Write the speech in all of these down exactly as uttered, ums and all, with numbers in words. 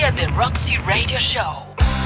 de The Roxy Radio Show.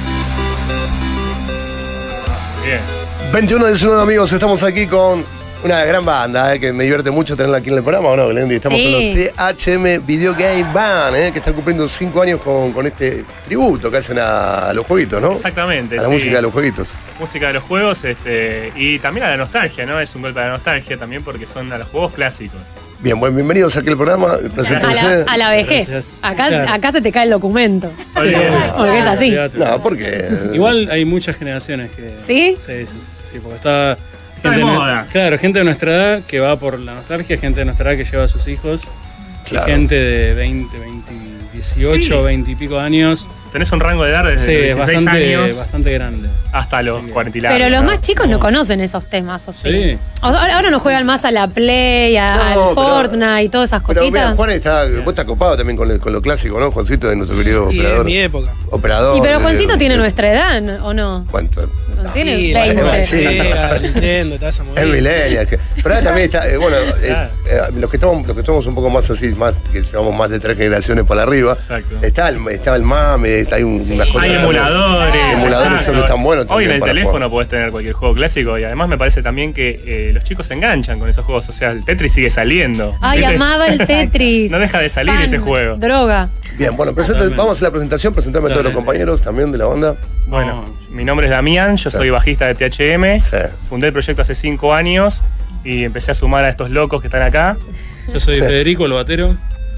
Bien. veintiuno diecinueve, amigos, estamos aquí con una gran banda, eh, que me divierte mucho tenerla aquí en el programa, ¿o no, Glendy? Estamos Sí. con los T H M Video Game Band, eh, que están cumpliendo cinco años con, con este tributo que hacen a, a los jueguitos, ¿no? Exactamente. A la sí. música de los jueguitos. Música de los juegos este, y también a la nostalgia, ¿no? Es un golpe a la nostalgia también porque son a los juegos clásicos. Bien, bueno, bienvenidos aquí al programa. A Preséntense. la, a la vejez. Gracias. Acá, Claro. acá se te cae el documento. Sí, Porque es así. No, porque. Igual hay muchas generaciones que. ¿Sí? Sí, sí, sí, porque está. Está de gente nu- moda. Claro, gente de nuestra edad que va por la nostalgia, gente de nuestra edad que lleva a sus hijos, Claro. y gente de veinte, veinte, dieciocho, Sí. veinte y pico años. Tenés un rango de edad desde Sí, los es dieciséis bastante, años bastante grande. hasta los cuarenta y largos. Pero los ¿no? más chicos no conocen esos temas, ¿o sí? Sí. O sea, ahora, ahora no juegan más a la Play, a- No, al pero- Fortnite y todas esas Pero mira, cositas. Juan está, vos estás copado también con, el- con lo clásico, ¿no? Juancito de nuestro querido Y operador. en mi época. Operador. Y pero de- Juancito de- tiene de- nuestra edad, ¿no? ¿o no? ¿Cuánto? ¿No tiene Y veinte? la Sí. Sega, Nintendo, toda esa movida. Es millennial. que- Pero ahora también está, eh, bueno, eh, Claro. eh, los que estamos, los que estamos un poco más así, más que llevamos más de tres generaciones para arriba, Exacto. está el, está el mame, hay un- unas cosas. Hay emuladores. Emuladores exacto. son tan buenos Hoy en también el para teléfono jugar. podés tener cualquier juego clásico y además me parece también que eh, los chicos se enganchan con esos juegos. O sea, el Tetris sigue saliendo. Ay, ¿Viste? amaba el Tetris. No deja de salir Fan, ese juego. Droga. Bien, bueno, presenten- Totalmente. vamos a hacer la presentación, presentarme a todos los Totalmente. compañeros también de la banda. Bueno, mi nombre es Damián, yo Sí. soy bajista de T H M. Sí. Fundé el proyecto hace cinco años y empecé a sumar a estos locos que están acá. Yo soy Sí. Federico, el batero.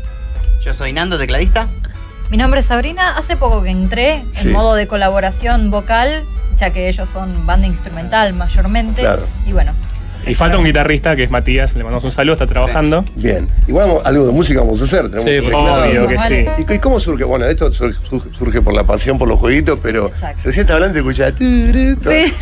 Yo soy Nando, tecladista. Mi nombre es Sabrina. Hace poco que entré Sí. en modo de colaboración vocal, ya que ellos son banda instrumental mayormente. Claro. Y bueno. Y falta un guitarrista que es Matías, le mandamos un saludo, está trabajando. Bien. Igual vamos- algo de música vamos a hacer. Tenemos Sí, un por teclado. Obvio que sí. ¿Y, y cómo surge? Bueno, esto sur- sur- surge por la pasión por los jueguitos, pero Exacto. se siente hablando y escucha. Sí.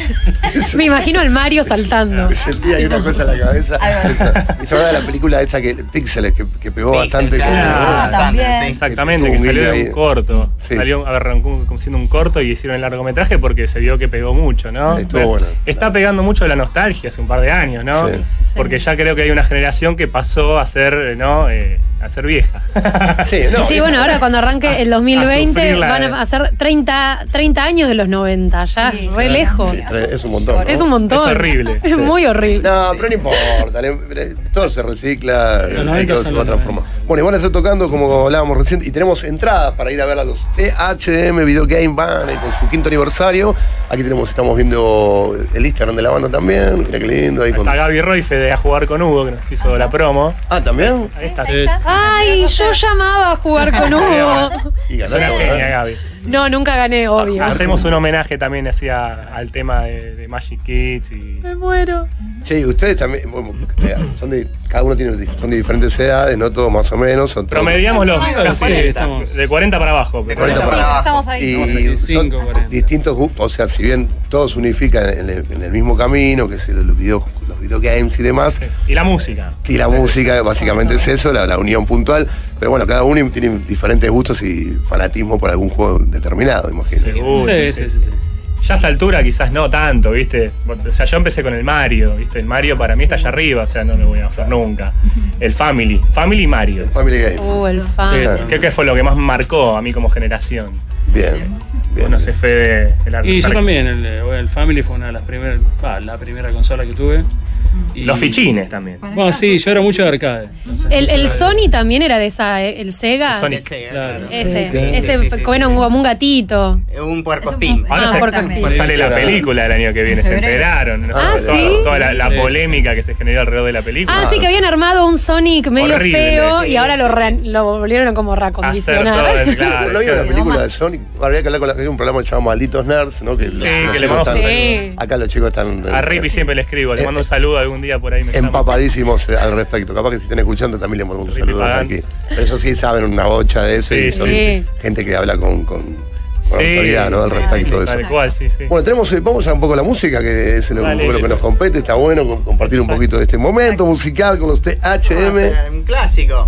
Me imagino al Mario saltando. Me sentía ahí una cosa en la cabeza. Ahí Me llamaba la película esa que Píxeles, que, que pegó Pixel, bastante. claro. Ah, con- también. Sí. Exactamente, Tuvo que un salió guiño de ahí. un corto. Sí. Salió, arrancó como siendo un corto y hicieron el largometraje porque se vio que pegó mucho, ¿no? Estuvo Pero bueno. Está pegando mucho la nostalgia hace un par de años, ¿no? Sí. Porque ya creo que hay una generación que pasó a ser, ¿no? Eh, a ser vieja. Sí, no, Sí, bueno, ahora cuando arranque el dos mil veinte sufrir la- van a hacer treinta, treinta años de los noventa, ya Sí, re claro. lejos. sí, es un montón. ¿no? Es un montón. Es horrible. Es Sí. muy horrible. No, pero no importa, le- todo se recicla, Los sí, noventa todo son se va a los transformar. Bueno, igual estoy tocando, como hablábamos recién, y tenemos entradas para ir a ver a los T H M Video Game Band eh, con su quinto aniversario. Aquí tenemos, estamos viendo el Instagram de la banda también. Mira qué lindo ahí con. Está Gaby Roife de A Jugar con Hugo, que nos hizo la promo. Ah, también. Ahí está. Es- Ay, yo llamaba a jugar con Hugo. Y Es una ganaron, genia, ¿eh? Gaby. No, nunca gané, obvio. Hacemos un homenaje también hacia al tema de, de Magic Kids y. Me muero. Che, y ustedes también, bueno, eh, son de, cada uno tiene, son de diferentes edades, no todos más o menos. Son todos- Promediamos los Sí, estamos. de cuarenta para abajo. pero- cuarenta Sí, para abajo. estamos ahí. Y veinticinco, son cuarenta. distintos grupos, o sea, si bien todos se unifican en el, en el mismo camino, que es el- los video, los videogames y demás, Y la música. y la música básicamente es eso, la, la unión puntual, pero bueno, cada uno tiene diferentes gustos y fanatismo por algún juego determinado, imagino. Seguro. Sí, sí, sí, sí. Ya a esta altura quizás no tanto, ¿viste? O sea, yo empecé con el Mario, ¿viste? El Mario para mí está allá arriba, o sea, no lo voy a bajar nunca. El Family, Family Mario. El Family Game. Uh, el fan. Sí, Claro. creo que fue lo que más marcó a mí como generación. Bien, bien. No sé, Fede, el Y yo el- también, el, el Family fue una de las primeras, va, la primera consola que tuve. Y- Los fichines también. Bueno, sí, yo era mucho de arcade. entonces- El, el Sony también era de esa, eh, el Sega. El Sonic. Sí, Claro. Ese, Sí, ese sí, sí, sí, bueno, sí. como un gatito. Un puerco Es un espín. pu- Ahora Ah, se- por Exactamente. sale la película el año que viene, En se febrero. enteraron. ¿no? Ah, Toda- ¿sí? Toda la, la Sí, sí. polémica que se generó alrededor de la película. Ah, sí, que habían armado un Sonic medio Horrible, feo sí. y ahora lo, re- lo volvieron como Hacer todo reacondicionar. el- claro, ¿No había una sí. película de Sonic? Bueno, había que hablar con la, hay un programa que se llama Malditos Nerds, ¿no? Que, los- que los le chicos mandamos están- Sí. acá los chicos están A Rippy siempre le escribo, le Eh, mando un saludo algún día por ahí. Me llama. empapadísimos eh, al respecto. Capaz que si están escuchando también les mandamos un Rippy saludo Pagán. aquí. Pero ellos sí saben una bocha de eso y Sí, son sí. gente que habla con, con, con Sí, autoridad, ¿no? Al sí, respecto sí, de eso. Tal cual, sí, sí. Bueno, tenemos, eh, vamos a un poco la música, que es lo, un Dale, poco lo que dale. nos compete. Está bueno com- compartir un Exacto. poquito de este momento musical con los T H Vamos a M. hacer Un clásico.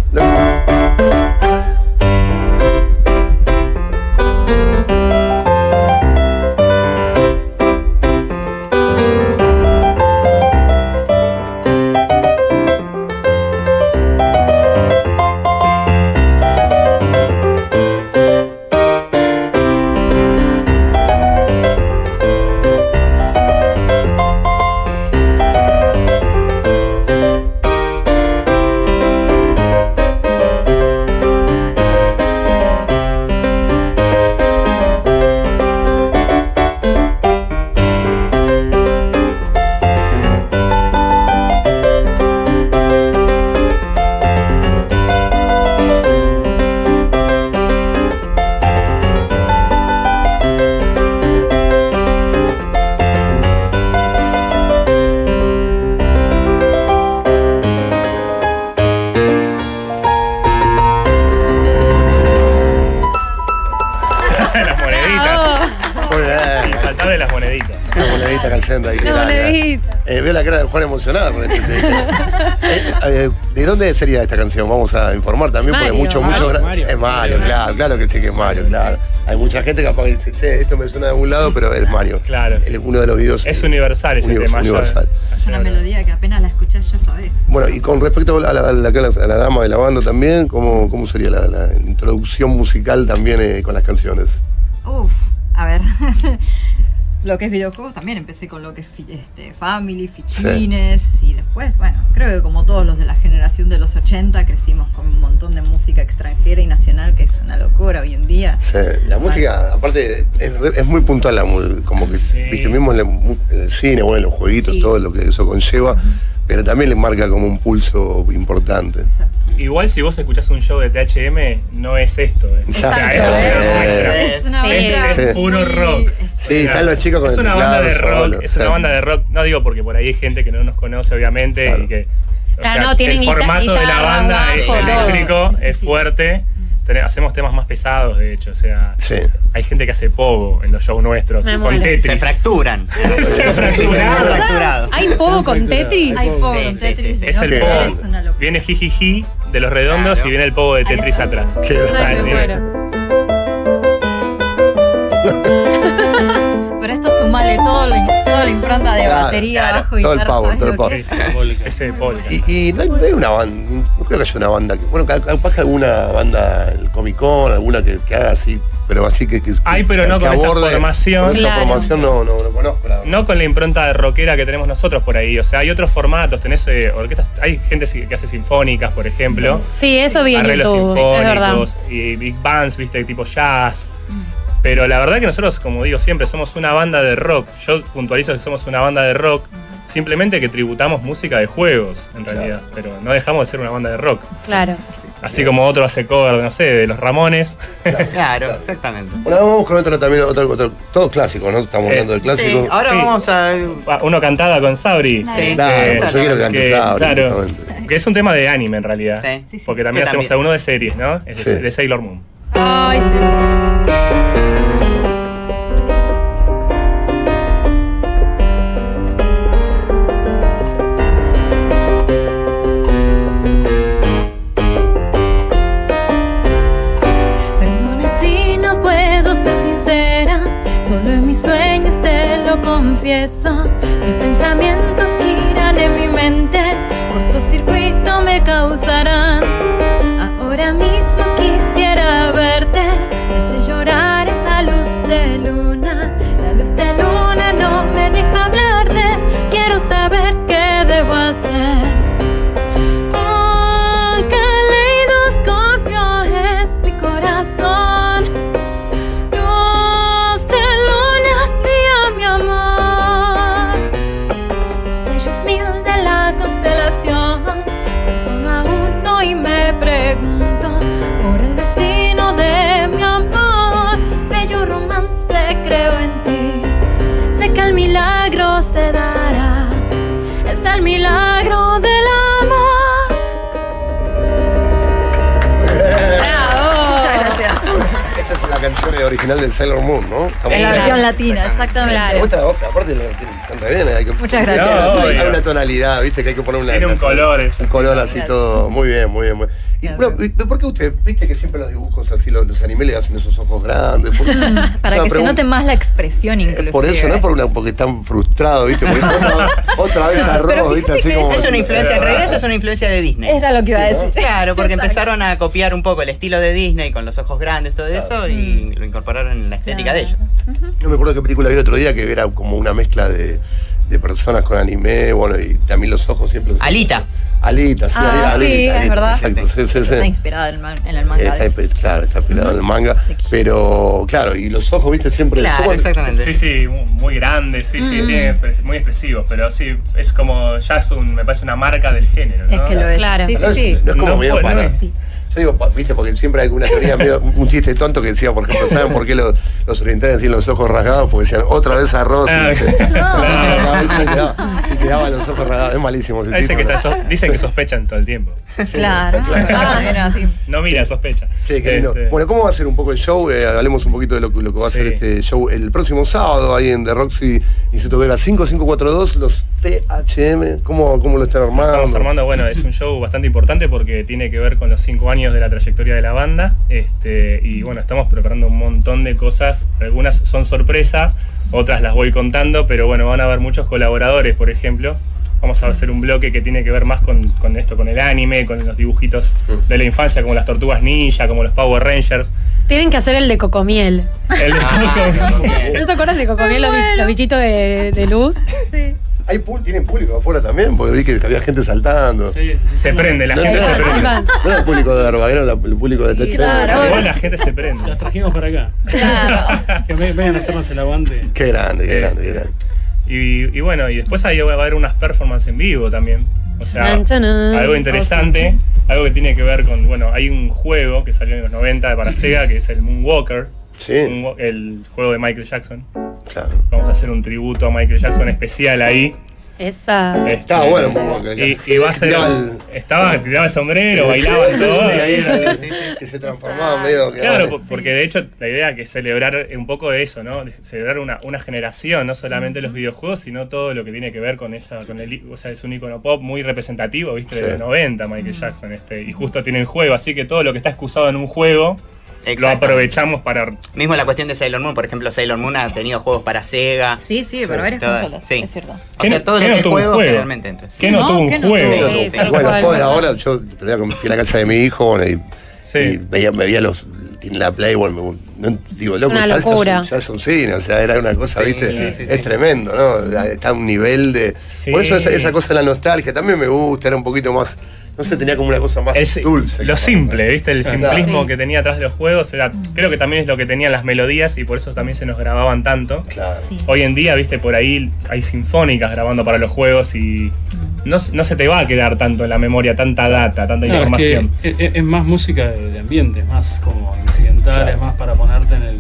abre las moneditas. Una monedita cayendo ahí. Una la- monedita. Eh, veo la cara de Juan emocionada con este tema. Eh, eh, ¿De dónde sería esta canción? Vamos a informar también, Mario. porque mucho, mucho. Mario. gra- Mario. Es Mario, claro, claro que sí que es Mario, claro. Hay mucha gente que capaz que dice, che, esto me suena de algún lado, pero es Mario. Claro, sí. El- uno de los videos. Es universal ese Univers- tema. ya- universal. ya Es una habrá. melodía que apenas la escuchás ya sabés. Bueno, y con respecto a la, a la, a la- a la dama de la banda también, ¿cómo, cómo sería la, la introducción musical también eh, con las canciones? Uf, a ver. Lo que es videojuegos también empecé con lo que es fi- este, Family, Fichines y después, bueno, creo que como todos los de la generación de los ochenta crecimos con un montón de música extranjera y nacional que es una locura hoy en día. Sí, la música, aparte, es, re- es muy puntual, la mu- como que, Sí. viste, mismo en, la mu- en el cine, bueno, en los jueguitos, Sí. todo lo que eso conlleva, pero también le marca como un pulso importante. Exacto. Igual si vos escuchás un show de T H M, no es esto. eh. O sea, Exacto. es una Eh, muestra. Es una Sí. banda Es, es puro muy- rock. Sí, están los chicos con es el una banda de teclado rock, solo, es una sí. banda de rock, no digo porque por ahí hay gente que no nos conoce obviamente Claro. y que o Claro, sea, no, tienen el guita- formato de la guitarra, banda es bajo, todo. eléctrico, Sí, sí, es sí. fuerte. Ten- hacemos temas más pesados de hecho, o sea, Sí. hay gente que hace pogo en los shows nuestros Me con muero. Se Tetris. fracturan. Se Se fracturaron. fracturado. ¿Hay poco con Tetris? Hay poco Sí, en sí, Tetris, sí, sí. Es ¿no? el Que pogo. es una locura. Viene jijiji de los redondos Claro. y viene el pogo de Ahí Tetris está. atrás. Qué Ay, Ah, me sí. muero. Pero esto sumale todo lo, toda la impronta de Claro, batería, claro. bajo y Todo el guitarra, power, ¿sabes todo el lo power. que es? Polka. Ese polka. Y, y no, hay, no hay una banda, no creo que haya una banda, que, bueno, capaz que alguna banda, el Comic Con, alguna que, que haga así, pero así que. que Hay, pero que, no que con esta aborde- formación. Con esa Claro. formación no, no, no conozco, la verdad. No con la impronta de rockera que tenemos nosotros por ahí. O sea, hay otros formatos. Tenés eh, orquestas. Hay gente que hace sinfónicas, por ejemplo. Sí, eso vi en Arreglos YouTube, es verdad. sinfónicos. Y big bands, viste, tipo jazz. Pero la verdad que nosotros, como digo siempre, somos una banda de rock. Yo puntualizo que somos una banda de rock. Simplemente que tributamos música de juegos, en realidad. Pero no dejamos de ser una banda de rock. Claro. Así como otro hace cover, no sé, de los Ramones. Claro, exactamente. Bueno, vamos con otro también, otro, otro, todo clásico, ¿no? Estamos Eh, hablando del clásico. Sí, ahora Sí. vamos a. Ah, Uno cantada con Sabri. Sí, Claro, Eh, pues yo quiero que cantes que- Sabri, claro, justamente. que es un tema de anime en realidad. Sí, sí, sí. Porque también Que hacemos también. uno de series, ¿no? Es de- Sí. de Sailor Moon. Ay, sí. Perdona si no puedo ser sincera, solo en mis sueños te lo confieso. Mis pensamientos giran en mi mente, cortocircuito me causarán. Ahora mismo quisiera verte, me hace llorar esa luz de luna. La luz de luna no me deja hablarte, quiero saber qué debo hacer. Un caleidoscopio es mi corazón. Luz de luna, guía mi amor. Destellos mil de la constelación. Cuento a uno y me pregunto por el destino de mi amor. Bello romance, creo en ti. Sé que el milagro se dará. Es el milagro del amor. ¡Bravo! Muchas gracias. Esta es la canción original de Sailor Moon, ¿no? Estamos Es la Claro. versión latina, exactamente. Claro. Otra, otra, aparte la canta bien, hay que, Muchas gracias. Hay, No, hay obvio. una tonalidad, viste, que hay que poner una. Tiene un una- color, eh. Un color así Gracias. todo. Muy bien, muy bien. Muy bien. Y, Gracias. bueno, ¿y ¿por qué usted, viste que siempre los dibujos así, los, los animes le hacen esos ojos grandes? ¿Por qué? Es Para una que se pregunta- note más la expresión inclusive. Por eso, no es por una, porque están frustrados, ¿viste? Porque es otra, otra vez arroz, ¿viste? Así como. Es una influencia, en realidad eso es una influencia de Disney. Era lo que iba a decir. Claro, porque Exacto. empezaron a copiar un poco el estilo de Disney con los ojos grandes, todo eso, y lo incorporaron en la estética de ellos. No me acuerdo qué película vi el otro día que era como una mezcla de, de personas con anime, bueno, y también los ojos siempre. Alita. Alita, sí, Ah, Alita. sí, Alita, es verdad. Exacto, sí, sí, sí. Está inspirada en, man- en el manga. Está, de- claro, está inspirado en el manga. De Kishimoto. Pero, claro, y los ojos, viste, siempre. Claro, somos- exactamente. Sí, sí, mu- muy grandes, sí, sí, tiene espe- muy expresivos, pero sí, es como, ya es un, me parece una marca del género, ¿no? Es que lo es. Claro. Sí, No sí, es, sí. no es como No medio puede- para. no es- Sí. Yo digo, pa- viste, porque siempre hay una teoría, medio, un chiste tonto que decía, por ejemplo, ¿saben por qué los, los orientales tienen los ojos rasgados? Porque decían, otra vez arroz. Ah, y, se- se claro. la cabeza y quedaba- y quedaban los ojos rasgados. Es malísimo ese Dicen chiste, que, ¿no? están sos- dicen que sospechan todo el tiempo. Claro, ah, era así. No mira, sospecha. Sí, qué lindo. Este, Bueno, ¿cómo va a ser un poco el show? Eh, hablemos un poquito de lo, que- lo que va a Sí. ser este show el próximo sábado ahí en The Roxy Instituto Vega cinco cinco cuatro dos, los T H M. ¿Cómo, cómo lo están armando? Estamos armando, bueno, es un show bastante importante porque tiene que ver con los cinco años de la trayectoria de la banda. Este, y bueno, estamos preparando un montón de cosas. Algunas son sorpresa, otras las voy contando, pero bueno, van a haber muchos colaboradores, por ejemplo. Vamos a hacer un bloque que tiene que ver más con, con esto, con el anime, con los dibujitos de la infancia, como las Tortugas Ninja, como los Power Rangers. Tienen que hacer el de Cocomiel. El de ¿No te acuerdas de Cocomiel, los, bi- los bichitos de, de luz? Sí. ¿Hay pu- ¿Tienen público afuera también? Porque vi que había gente saltando. Sí, sí, sí. Se prende, la No, gente no, se no, prende. van. no era el público de Arbaguero, era el público de T H M. claro. Igual la gente se prende. Las trajimos para acá. Claro. Que me- vengan a hacernos el aguante. Qué grande, qué grande, qué grande. Y, y bueno, y después ahí va a haber unas performances en vivo también. O sea, Chan, chan, algo interesante, algo que tiene que ver con, bueno, hay un juego que salió en los noventa para Sega, que es el Moonwalker, Sí, Moonwa- el juego de Michael Jackson. claro. Vamos a hacer un tributo a Michael Jackson especial ahí. Esa. Este, Estaba bueno, Moonwalker. Y, y va a ser. Tiraba el- Estaba, tiraba el sombrero, bailaban todo. Sí, ahí era el- que se transformaba medio. que- Claro, po- porque de hecho la idea que es celebrar un poco de eso, ¿no? De celebrar una, una generación, no solamente los videojuegos, sino todo lo que tiene que ver con esa, con el, o sea, es un icono pop muy representativo, viste, Sí. de los noventa, Michael Jackson, este, y justo tiene el juego, así que todo lo que está excusado en un juego lo Exacto. aprovechamos para. Mismo la cuestión de Sailor Moon, por ejemplo, Sailor Moon ha tenido juegos para Sega. Sí, sí, para varias Toda- consolas, sí. es cierto. O ¿Qué sea, no- todo qué lo no que es tuvo un juego juego? realmente. Entonces. ¿Qué no, No, tuvo un ¿qué no juego? tuvo? Sí, tal Bueno, cual. después de ahora, yo todavía como fui a la casa de mi hijo, bueno, y, Sí. y veía, me veía los. En la Play, bueno, me- no- digo, loco, Una ya, esto locura. es un, ya es un cine, o sea, era una cosa, Sí, ¿viste? sí, sí, es sí. tremendo, ¿no? Está a un nivel de. Sí. Por eso esa, esa cosa de la nostalgia también me gusta, era un poquito más. No sé, tenía como una cosa más Es dulce. lo capaz, simple, ¿no? ¿viste? El Claro. simplismo Sí. que tenía atrás de los juegos era, creo que también es lo que tenían las melodías y por eso también se nos grababan tanto. Claro. Sí. Hoy en día, viste, por ahí hay sinfónicas grabando para los juegos y no, no se te va a quedar tanto en la memoria tanta data, tanta No, es, información. que es, es más música de, de ambiente, es más como incidental, Claro. es más para ponerte en el.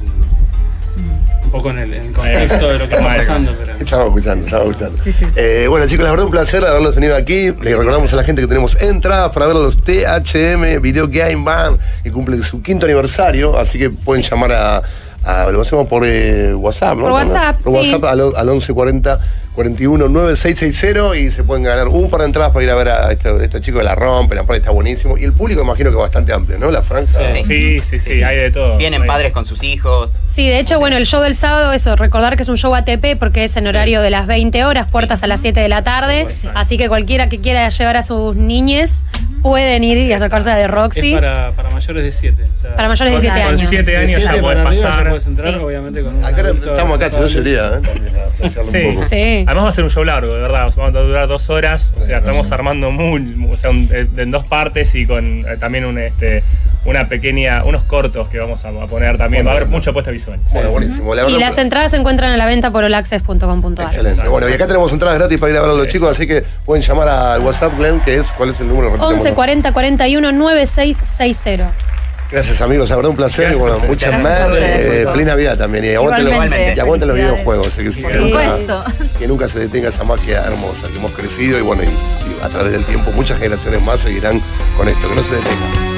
Un poco en el, en el contexto de lo que está Vale. pasando. Pero, Estamos escuchando, estamos escuchando. Eh, bueno, chicos, la verdad un placer haberlos tenido aquí. Les recordamos a la gente que tenemos entradas para ver los T H M Video Game Band, que cumplen su quinto aniversario, así que pueden llamar a, a- lo hacemos por eh, WhatsApp, ¿no? Por WhatsApp, Por sí. WhatsApp al, al once cuarenta cuarenta y uno nueve seis seis cero y se pueden ganar un par de entradas para ir a ver a estos, estos chicos que la rompen, aparte está buenísimo. Y el público imagino que es bastante amplio, ¿no? La franja. Sí, sí, sí, hay de todo. Vienen Hay- padres con sus hijos. Sí, de hecho, bueno, el show del sábado, eso, recordar que es un show A T P porque es en horario de las veinte horas, puertas a las siete de la tarde. Sí. Así que cualquiera que quiera llevar a sus niñes pueden ir y acercarse a The es Roxy. Para, para, para mayores de siete. mayores de Con- siete con años. siete De años siete ya para podés arriba pasar. ya puedes entrar, Sí. obviamente, con un Acá adulto estamos acá, responsable. chullería, ¿eh? También, a flashearlo Sí. un poco. Sí. Además va a ser un show largo, de verdad. Vamos a durar dos horas. O sea, estamos armando muy, o sea, un- eh, en dos partes y con eh, también un, este, una pequeña, unos cortos que vamos a, a poner también. Va a haber mucha puesta visual. Bueno, buenísimo. La Y verdad, las entradas se encuentran a la venta por olaccess punto com punto a r. excelente. Bueno, y acá tenemos entradas gratis para ir a ver a los chicos, así que pueden llamar al WhatsApp, Glenn, que es, ¿cuál es el número? once Repetimos. cuarenta cuarenta y uno noventa y seis sesenta. Gracias, amigos, la verdad un placer. Gracias y bueno, a ustedes. muchas Gracias más. a ustedes, Eh, por feliz Navidad también. Y aguanten los, Igualmente. y aguanten los Felicidades. videojuegos. así que, sí, Por que nunca- supuesto. que nunca se detenga esa magia hermosa que hemos crecido y bueno, y, y a través del tiempo muchas generaciones más seguirán con esto. Que no se detenga.